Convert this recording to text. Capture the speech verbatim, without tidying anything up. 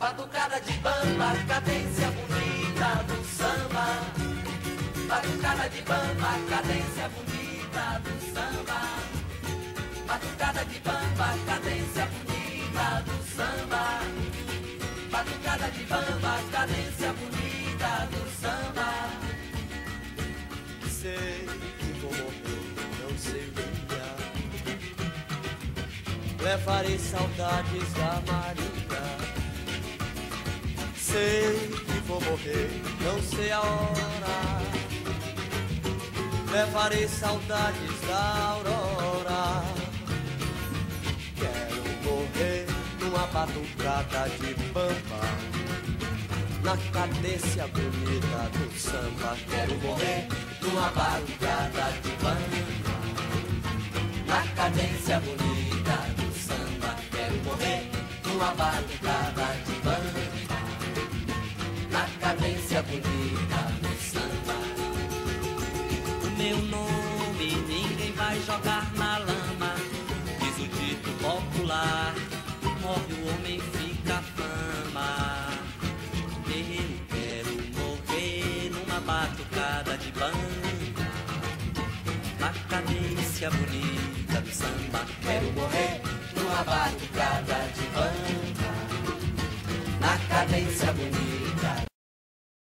Batucada de bamba, cadência bonita do samba. Batucada de bamba, cadência bonita do samba. Batucada de bamba, cadência bonita do samba. Batucada de bamba, cadência bonita do samba. Sei que vou morrer, não sei o dia. Levarei saudades da Maria. Sei que vou morrer, não sei a hora. Levarei saudades da Aurora. Quero morrer numa batucada de bamba, na cadência bonita do samba. Quero morrer numa batucada de bamba, na cadência bonita do samba. Quero morrer numa batucada de bamba, na cadência bonita do samba. O meu nome ninguém vai jogar na lama, diz o dito popular. Morre o homem, fica a fama. Eu quero morrer numa batucada de bamba, na cadência bonita do samba. Quero morrer numa batucada de bamba, na cadência bonita